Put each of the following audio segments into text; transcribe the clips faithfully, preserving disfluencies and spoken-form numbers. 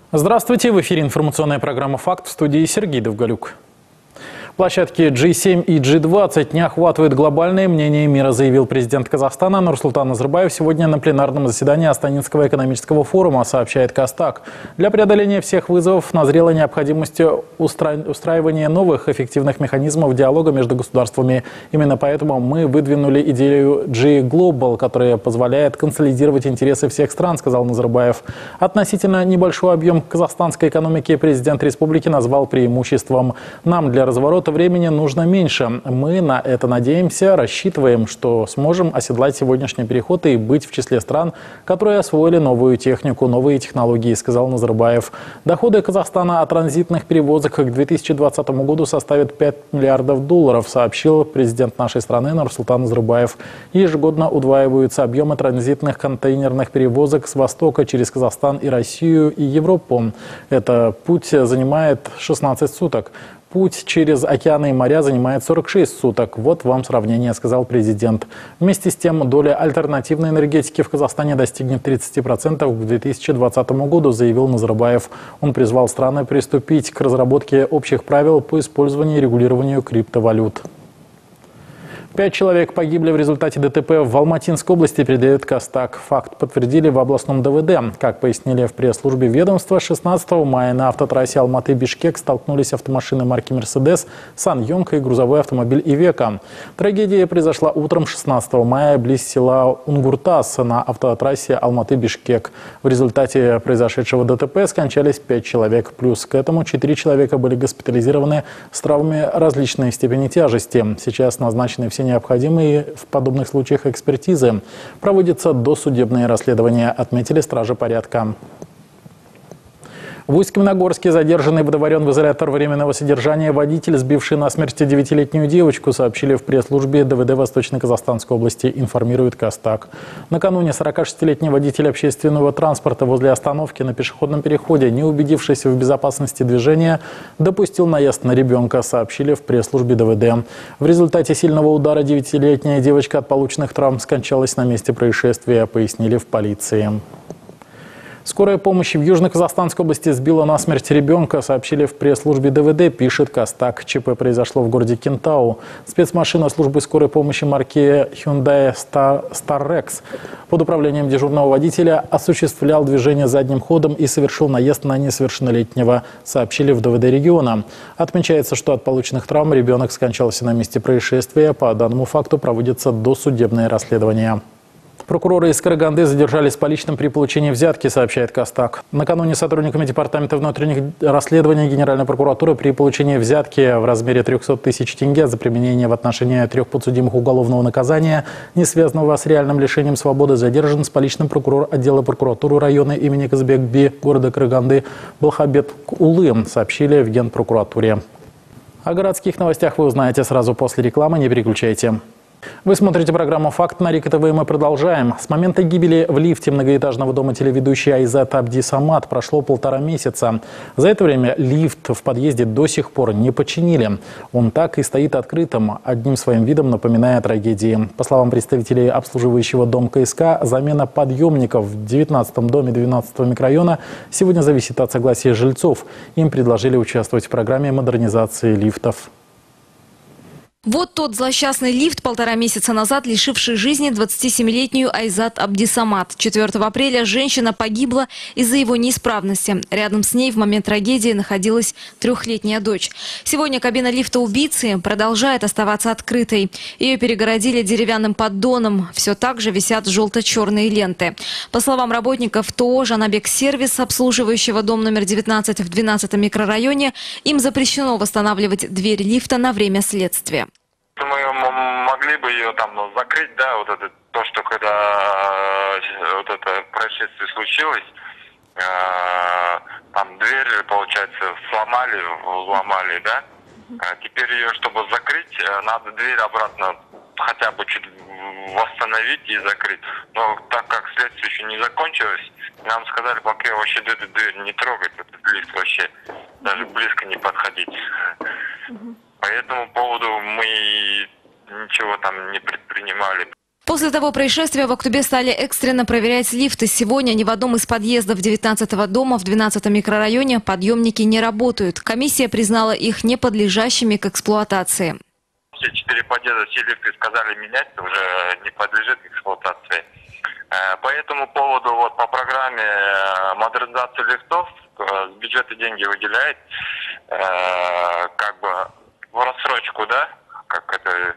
Здравствуйте, в эфире информационная программа «Факт», в студии Сергей Довголюк. Площадки джи семь и джи двадцать не охватывают глобальное мнение мира, заявил президент Казахстана Нурсултан Назарбаев сегодня на пленарном заседании Астанинского экономического форума, сообщает Кастак. Для преодоления всех вызовов назрела необходимость устра... устраивания новых эффективных механизмов диалога между государствами. Именно поэтому мы выдвинули идею джи Global, которая позволяет консолидировать интересы всех стран, сказал Назарбаев. Относительно небольшой объем казахстанской экономики президент республики назвал преимуществом. Нам для разворота времени нужно меньше. Мы на это надеемся, рассчитываем, что сможем оседлать сегодняшний переход и быть в числе стран, которые освоили новую технику, новые технологии, сказал Назарбаев. Доходы Казахстана от транзитных перевозок к две тысячи двадцатому году составят пять миллиардов долларов, сообщил президент нашей страны Нурсултан Назарбаев. Ежегодно удваиваются объемы транзитных контейнерных перевозок с востока через Казахстан и Россию и Европу. Этот путь занимает шестнадцать суток. Путь через океаны и моря занимает сорок шесть суток. Вот вам сравнение, сказал президент. Вместе с тем, доля альтернативной энергетики в Казахстане достигнет тридцати процентов к две тысячи двадцатому году, заявил Назарбаев. Он призвал страны приступить к разработке общих правил по использованию и регулированию криптовалют. Пять человек погибли в результате ДТП в Алматинской области, передает Кастак. Факт подтвердили в областном ДВД. Как пояснили в пресс-службе ведомства, шестнадцатого мая на автотрассе Алматы-Бишкек столкнулись автомашины марки «Мерседес», «Сан-Йонг» и грузовой автомобиль «Ивека». Трагедия произошла утром шестнадцатого мая близ села Унгуртас на автотрассе Алматы-Бишкек. В результате произошедшего ДТП скончались пять человек. Плюс к этому четыре человека были госпитализированы с травмами различной степени тяжести. Сейчас назначены все необходимые в подобных случаях экспертизы. Проводится досудебное расследование, отметили стражи порядка. В Усть-Каменогорске задержанный выдворен в изолятор временного содержания водитель, сбивший насмерть девятилетнюю девочку, сообщили в пресс-службе ДВД Восточно-Казахстанской области, информирует Кастак. Накануне сорокашестилетний водитель общественного транспорта возле остановки на пешеходном переходе, не убедившись в безопасности движения, допустил наезд на ребенка, сообщили в пресс-службе ДВД. В результате сильного удара девятилетняя девочка от полученных травм скончалась на месте происшествия, пояснили в полиции. Скорая помощь в Южно-Казахстанской области сбила насмерть ребенка, сообщили в пресс-службе ДВД, пишет Кастак. ЧП произошло в городе Кентау. Спецмашина службы скорой помощи марки Hyundai Starrex под управлением дежурного водителя осуществлял движение задним ходом и совершил наезд на несовершеннолетнего, сообщили в ДВД региона. Отмечается, что от полученных травм ребенок скончался на месте происшествия. По данному факту проводится досудебное расследование. Прокуроры из Караганды задержались с поличным при получении взятки, сообщает Кастак. Накануне сотрудниками Департамента внутренних расследований Генеральной прокуратуры при получении взятки в размере трёхсот тысяч тенге за применение в отношении трех подсудимых уголовного наказания, не связанного с реальным лишением свободы, задержан с поличным прокурор отдела прокуратуры района имени Казбек-Би города Караганды Балхабет Улы, сообщили в Генпрокуратуре. О городских новостях вы узнаете сразу после рекламы, не переключайте. Вы смотрите программу «Факт» на Рика ТВ, и мы продолжаем. С момента гибели в лифте многоэтажного дома телеведущей Айзат Абдисамат прошло полтора месяца. За это время лифт в подъезде до сих пор не починили. Он так и стоит открытым, одним своим видом напоминая о трагедии. По словам представителей обслуживающего дом КСК, замена подъемников в девятнадцатом доме двенадцатого микрорайона сегодня зависит от согласия жильцов. Им предложили участвовать в программе модернизации лифтов. Вот тот злосчастный лифт, полтора месяца назад лишивший жизни двадцатисемилетнюю Айзат Абдисамат. четвёртого апреля женщина погибла из-за его неисправности. Рядом с ней в момент трагедии находилась трехлетняя дочь. Сегодня кабина лифта убийцы продолжает оставаться открытой. Ее перегородили деревянным поддоном. Все так же висят желто-черные ленты. По словам работников ТО «Жанабек-сервис», обслуживающего дом номер девятнадцать в двенадцатом микрорайоне, им запрещено восстанавливать дверь лифта на время следствия. Мы могли бы ее там ну, закрыть, да, вот это то, что когда вот это происшествие случилось, э, там дверь, получается, сломали, взломали, да. А теперь ее, чтобы закрыть, надо дверь обратно хотя бы чуть восстановить и закрыть. Но так как следствие еще не закончилось, нам сказали, пока вообще эту дверь не трогать, этот лифт вообще, даже близко не подходить. По этому поводу мы ничего там не предпринимали. После После того происшествия в Актубе стали экстренно проверять лифты. Сегодня ни в одном из подъездов девятнадцатого дома в двенадцатом микрорайоне подъемники не работают. Комиссия признала их неподлежащими к эксплуатации. Все четыре подъезда, все лифты сказали менять, уже не подлежит эксплуатации. По этому поводу вот по программе модернизации лифтов с бюджета деньги выделяет, как бы в рассрочку, да, как это.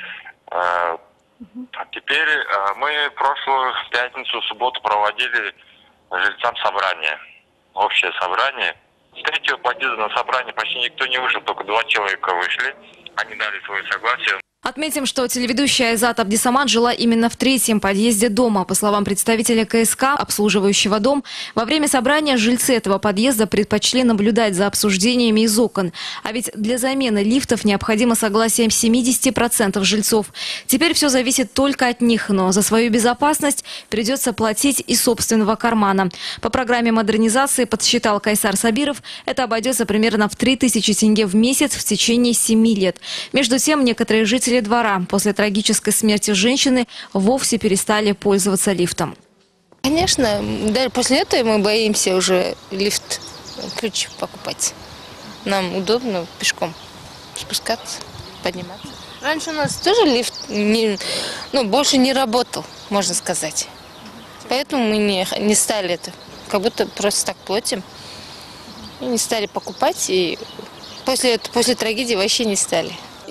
А теперь мы прошлую пятницу, субботу проводили жильцам собрание, общее собрание. С третьего подъезда на собрание почти никто не вышел, только два человека вышли. Они дали свое согласие. Отметим, что телеведущая Айзат Абдисамат жила именно в третьем подъезде дома. По словам представителя КСК, обслуживающего дом, во время собрания жильцы этого подъезда предпочли наблюдать за обсуждениями из окон. А ведь для замены лифтов необходимо согласие семидесяти процентов жильцов. Теперь все зависит только от них, но за свою безопасность придется платить из собственного кармана. По программе модернизации, подсчитал Кайсар Сабиров, это обойдется примерно в три тысячи тенге в месяц в течение семи лет. Между тем, некоторые жители двора после трагической смерти женщины вовсе перестали пользоваться лифтом. Конечно, даже после этого мы боимся уже лифт, ключ покупать. Нам удобно пешком спускаться, подниматься. Раньше у нас тоже лифт не, ну, больше не работал, можно сказать. Поэтому мы не, не стали это, как будто просто так платим. И не стали покупать, и после, после трагедии вообще не стали.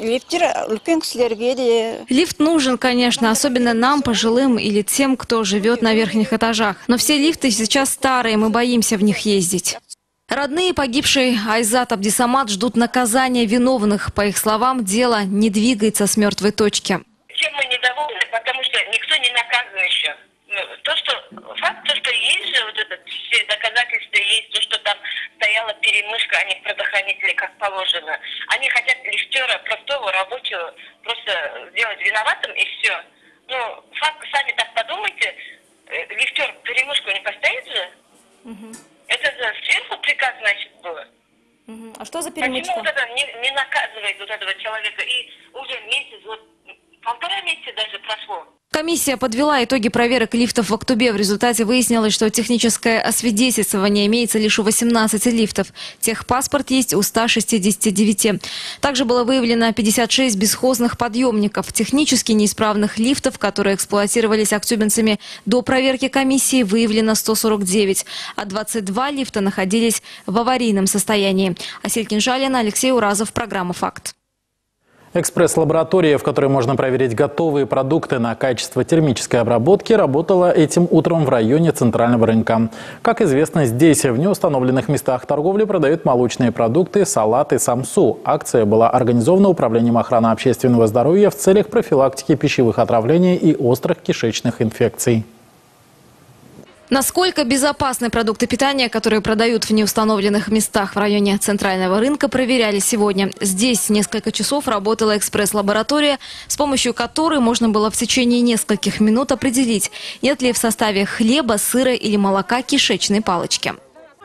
Лифт нужен, конечно, особенно нам, пожилым или тем, кто живет на верхних этажах. Но все лифты сейчас старые, мы боимся в них ездить. Родные погибшей Айзат Абдисамат ждут наказания виновных. По их словам, дело не двигается с мертвой точки. Чем мы недовольны? Потому что никто не наказан еще. То, что факт, то, что есть же вот это, все доказательства есть, то, что там стояла перемышка, а не предохранители, как положено. Они хотят лифтера, простого рабочего, просто сделать виноватым и все. Ну, факт, сами так подумайте, лифтер перемышку не поставит же? Угу. Это же сверху приказ, значит, было. Угу. А что за перемычка? Почему вот это не, не наказывает вот этого человека? И уже месяц, вот полтора месяца даже прошло. Комиссия подвела итоги проверок лифтов в Актубе. В результате выяснилось, что техническое освидетельствование имеется лишь у восемнадцати лифтов. Техпаспорт есть у ста шестидесяти девяти. Также было выявлено пятьдесят шесть бесхозных подъемников. Технически неисправных лифтов, которые эксплуатировались актюбинцами до проверки комиссии, выявлено сто сорок девять. А двадцать два лифта находились в аварийном состоянии. Асель Кинжалина, Алексей Уразов, программа «Факт». Экспресс-лаборатория, в которой можно проверить готовые продукты на качество термической обработки, работала этим утром в районе Центрального рынка. Как известно, здесь в неустановленных местах торговли продают молочные продукты, салаты, самсу. Акция была организована Управлением охраны общественного здоровья в целях профилактики пищевых отравлений и острых кишечных инфекций. Насколько безопасны продукты питания, которые продают в неустановленных местах в районе Центрального рынка, проверяли сегодня. Здесь несколько часов работала экспресс-лаборатория, с помощью которой можно было в течение нескольких минут определить, нет ли в составе хлеба, сыра или молока кишечной палочки.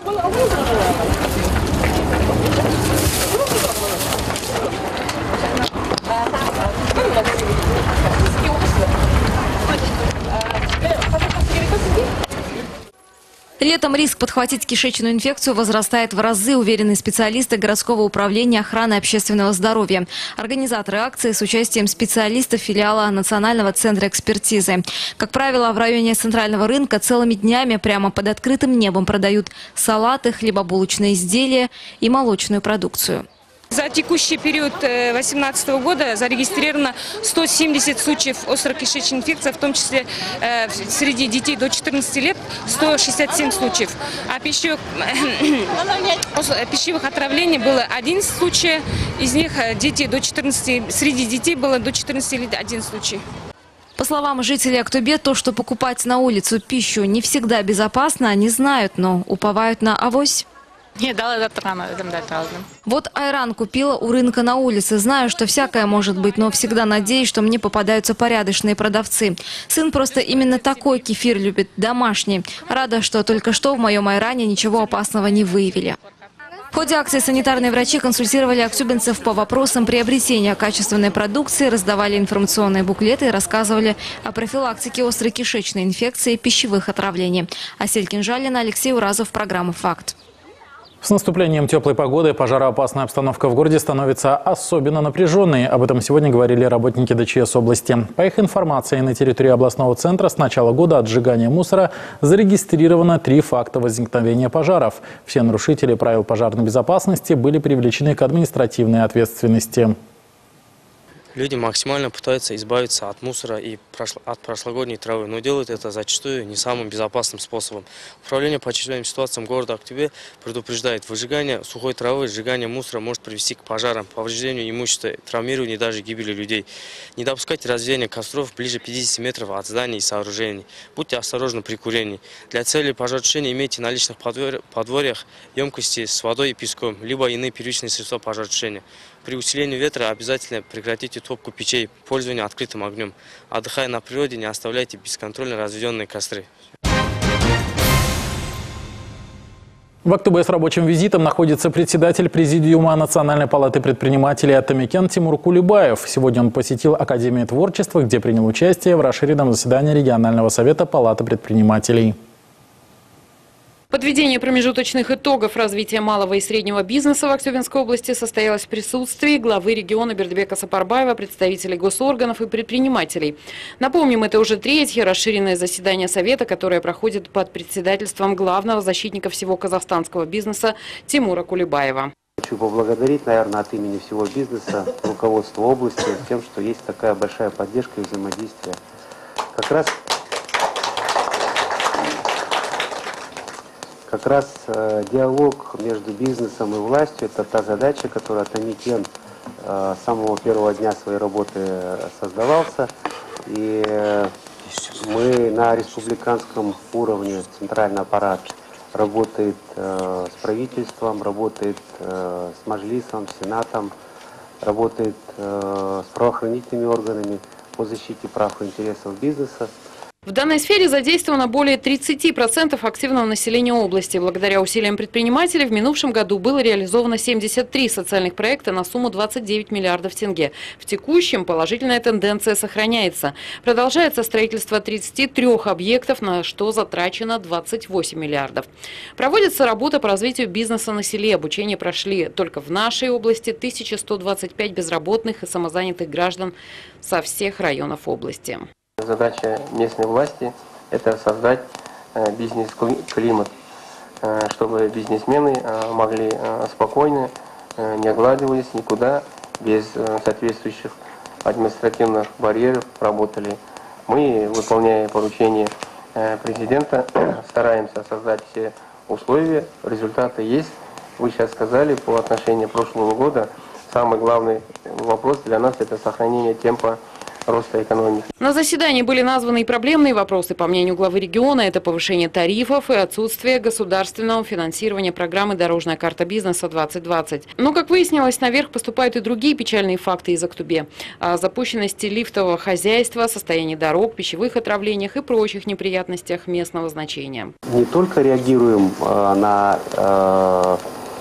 Летом риск подхватить кишечную инфекцию возрастает в разы, уверены специалисты городского управления охраны общественного здоровья. Организаторы акции с участием специалистов филиала Национального центра экспертизы. Как правило, в районе Центрального рынка целыми днями прямо под открытым небом продают салаты, хлебобулочные изделия и молочную продукцию. За текущий период две тысячи восемнадцатого года зарегистрировано сто семьдесят случаев острокишечной инфекции, в том числе э, среди детей до четырнадцати лет сто шестьдесят семь случаев. А пищевых, э, пищевых отравлений было одиннадцать случаев, из них дети до четырнадцати, среди детей было до четырнадцати лет один случай. По словам жителей Актубе, то, что покупать на улицу пищу не всегда безопасно, они знают, но уповают на авось. Вот Айран купила у рынка на улице. Знаю, что всякое может быть, но всегда надеюсь, что мне попадаются порядочные продавцы. Сын просто именно такой кефир любит, домашний. Рада, что только что в моем Айране ничего опасного не выявили. В ходе акции санитарные врачи консультировали актюбинцев по вопросам приобретения качественной продукции, раздавали информационные буклеты и рассказывали о профилактике острой кишечной инфекции и пищевых отравлений. Асель Кинжалина, Алексей Уразов, программа «Факт». С наступлением теплой погоды пожароопасная обстановка в городе становится особенно напряженной. Об этом сегодня говорили работники ДЧС области. По их информации, на территории областного центра с начала года от сжигания мусора зарегистрировано три факта возникновения пожаров. Все нарушители правил пожарной безопасности были привлечены к административной ответственности. Люди максимально пытаются избавиться от мусора и от прошлогодней травы, но делают это зачастую не самым безопасным способом. Управление по чрезвычайным ситуациям города Актюбе предупреждает: выжигание сухой травы, сжигание мусора может привести к пожарам, повреждению имущества, травмированию и даже гибели людей. Не допускайте разведения костров ближе пятидесяти метров от зданий и сооружений. Будьте осторожны при курении. Для цели пожаротушения имейте на личных подворьях емкости с водой и песком, либо иные первичные средства пожаротушения. При усилении ветра обязательно прекратите топку печей, пользование открытым огнем. Отдыхая на природе, не оставляйте бесконтрольно разведенные костры. В Актубе с рабочим визитом находится председатель Президиума Национальной палаты предпринимателей Атамекен Тимур Кулибаев. Сегодня он посетил Академию творчества, где принял участие в расширенном заседании регионального совета Палаты предпринимателей. Подведение промежуточных итогов развития малого и среднего бизнеса в Актюбинской области состоялось в присутствии главы региона Бердыбека Сапарбаева, представителей госорганов и предпринимателей. Напомним, это уже третье расширенное заседание Совета, которое проходит под председательством главного защитника всего казахстанского бизнеса Тимура Кулибаева. Хочу поблагодарить, наверное, от имени всего бизнеса, руководства области, тем, что есть такая большая поддержка и взаимодействие. Как раз... Как раз э, диалог между бизнесом и властью – это та задача, которую Атамекен э, с самого первого дня своей работы создавался. И э, мы на республиканском уровне, центральный аппарат работает э, с правительством, работает э, с Маджлисом, Сенатом, работает э, с правоохранительными органами по защите прав и интересов бизнеса. В данной сфере задействовано более тридцати процентов активного населения области. Благодаря усилиям предпринимателей в минувшем году было реализовано семьдесят три социальных проекта на сумму двадцать девять миллиардов тенге. В текущем положительная тенденция сохраняется. Продолжается строительство тридцати трёх объектов, на что затрачено двадцать восемь миллиардов. Проводится работа по развитию бизнеса на селе. Обучение прошли только в нашей области тысяча сто двадцать пять безработных и самозанятых граждан со всех районов области. Задача местной власти – это создать бизнес-климат, чтобы бизнесмены могли спокойно, не огладывались никуда, без соответствующих административных барьеров работали. Мы, выполняя поручения президента, стараемся создать все условия, результаты есть. Вы сейчас сказали по отношению к прошлому году, самый главный вопрос для нас – это сохранение темпа роста экономики. На заседании были названы и проблемные вопросы. По мнению главы региона, это повышение тарифов и отсутствие государственного финансирования программы «Дорожная карта бизнеса-двадцать двадцать». Но, как выяснилось, наверх поступают и другие печальные факты из Актубе. О запущенности лифтового хозяйства, состоянии дорог, пищевых отравлениях и прочих неприятностях местного значения. Не только реагируем э, на э,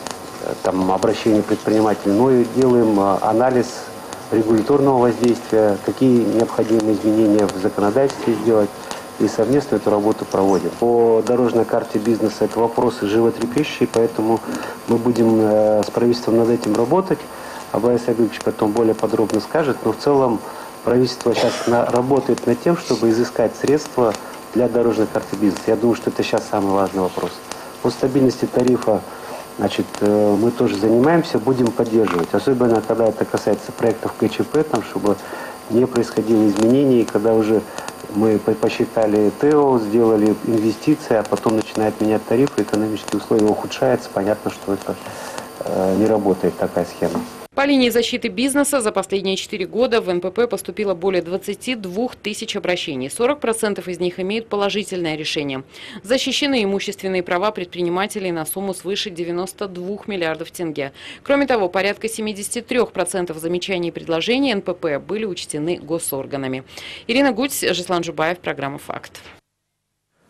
там, обращение предпринимателей, но и делаем э, анализ регуляторного воздействия, какие необходимые изменения в законодательстве сделать, и совместно эту работу проводим. По дорожной карте бизнеса это вопросы животрепещущие, поэтому мы будем э, с правительством над этим работать. Абай Сагыпович потом более подробно скажет, но в целом правительство сейчас на, работает над тем, чтобы изыскать средства для дорожной карты бизнеса. Я думаю, что это сейчас самый важный вопрос. По стабильности тарифа, значит, мы тоже занимаемся, будем поддерживать. Особенно, когда это касается проектов КЧП, там, чтобы не происходило изменений, когда уже мы посчитали ТЭО, сделали инвестиции, а потом начинает менять тарифы, экономические условия ухудшаются, понятно, что это э, не работает такая схема. По линии защиты бизнеса за последние четыре года в эн пэ пэ поступило более двадцати двух тысяч обращений. сорок процентов из них имеют положительное решение. Защищены имущественные права предпринимателей на сумму свыше девяноста двух миллиардов тенге. Кроме того, порядка семидесяти трёх процентов замечаний и предложений эн пэ пэ были учтены госорганами. Ирина Гудь, Жеслан Жубаев, программа «Факт».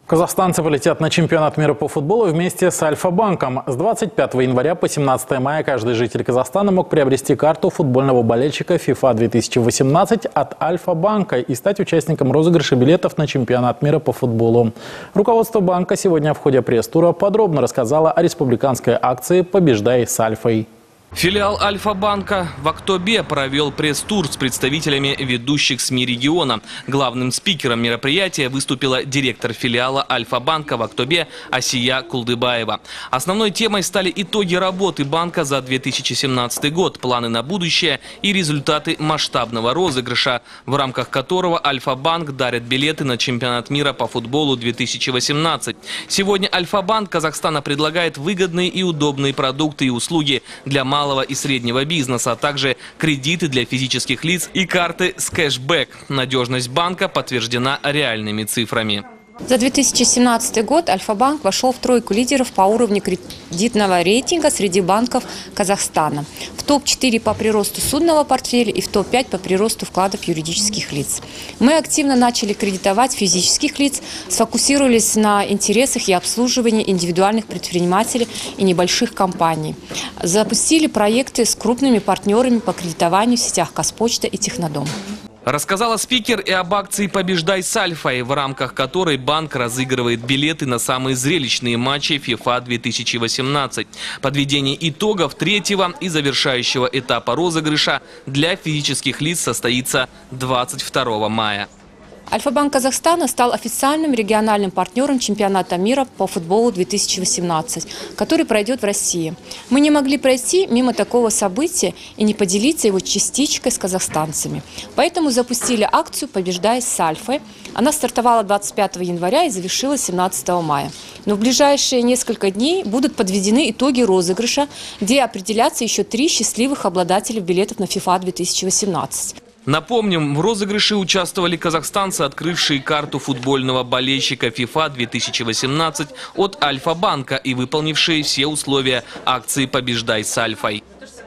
Казахстанцы полетят на чемпионат мира по футболу вместе с Альфа-банком. С двадцать пятого января по семнадцатое мая каждый житель Казахстана мог приобрести карту футбольного болельщика ФИФА две тысячи восемнадцать от Альфа-банка и стать участником розыгрыша билетов на чемпионат мира по футболу. Руководство банка сегодня в ходе пресс-тура подробно рассказало о республиканской акции «Побеждай с Альфой». Филиал Альфа-банка в Актобе провел пресс-тур с представителями ведущих СМИ региона. Главным спикером мероприятия выступила директор филиала Альфа-банка в Актобе Асия Кулдыбаева. Основной темой стали итоги работы банка за две тысячи семнадцатый год, планы на будущее и результаты масштабного розыгрыша, в рамках которого Альфа-банк дарит билеты на чемпионат мира по футболу две тысячи восемнадцать. Сегодня Альфа-банк Казахстана предлагает выгодные и удобные продукты и услуги для малых малого и среднего бизнеса, а также кредиты для физических лиц и карты с кэшбэк. Надежность банка подтверждена реальными цифрами. За две тысячи семнадцатый год Альфа-банк вошел в тройку лидеров по уровню кредитного рейтинга среди банков Казахстана. В топ четыре по приросту судного портфеля и в топ пять по приросту вкладов юридических лиц. Мы активно начали кредитовать физических лиц, сфокусировались на интересах и обслуживании индивидуальных предпринимателей и небольших компаний. Запустили проекты с крупными партнерами по кредитованию в сетях Казпочта и Технодом. Рассказала спикер и об акции «Побеждай с Альфой», в рамках которой банк разыгрывает билеты на самые зрелищные матчи ФИФА две тысячи восемнадцать. Подведение итогов третьего и завершающего этапа розыгрыша для физических лиц состоится двадцать второго мая. Альфа-банк Казахстана стал официальным региональным партнером чемпионата мира по футболу две тысячи восемнадцать, который пройдет в России. Мы не могли пройти мимо такого события и не поделиться его частичкой с казахстанцами. Поэтому запустили акцию «Побеждай с Альфой». Она стартовала двадцать пятого января и завершилась семнадцатого мая. Но в ближайшие несколько дней будут подведены итоги розыгрыша, где определятся еще три счастливых обладателей билетов на ФИФА две тысячи восемнадцать. Напомним, в розыгрыше участвовали казахстанцы, открывшие карту футбольного болельщика ФИФА две тысячи восемнадцать от Альфа-банка и выполнившие все условия акции «Побеждай с Альфой».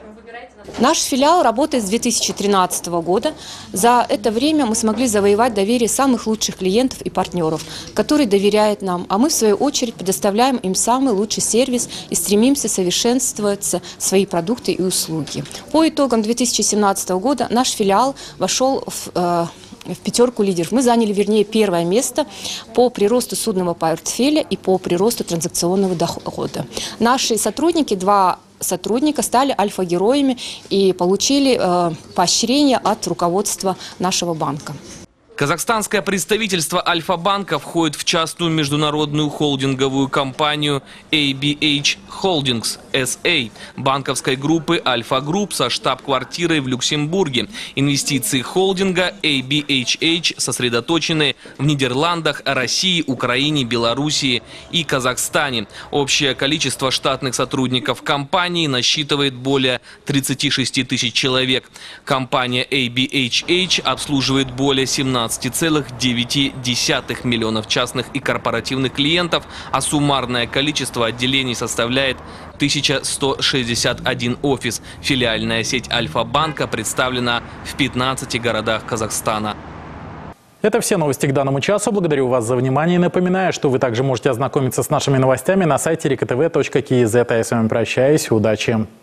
Наш филиал работает с две тысячи тринадцатого года. За это время мы смогли завоевать доверие самых лучших клиентов и партнеров, которые доверяют нам, а мы в свою очередь предоставляем им самый лучший сервис и стремимся совершенствовать свои продукты и услуги. По итогам две тысячи семнадцатого года наш филиал вошел в э, в пятерку лидеров. Мы заняли, вернее, первое место по приросту судного портфеля и по приросту транзакционного дохода. Наши сотрудники, два сотрудника, стали альфа-героями и получили э, поощрение от руководства нашего банка. Казахстанское представительство Альфа-банка входит в частную международную холдинговую компанию эй би эйч Holdings эс эй банковской группы Альфа-групп со штаб-квартирой в Люксембурге. Инвестиции холдинга эй би эйч эйч сосредоточены в Нидерландах, России, Украине, Белоруссии и Казахстане. Общее количество штатных сотрудников компании насчитывает более тридцати шести тысяч человек. Компания эй би эйч эйч обслуживает более семнадцати целых девяти десятых миллионов частных и корпоративных клиентов, а суммарное количество отделений составляет тысяча сто шестьдесят один офис. Филиальная сеть Альфа-банка представлена в пятнадцати городах Казахстана. Это все новости к данному часу. Благодарю вас за внимание. Напоминаю, что вы также можете ознакомиться с нашими новостями на сайте река тэ вэ точка ки зет. А я с вами прощаюсь. Удачи!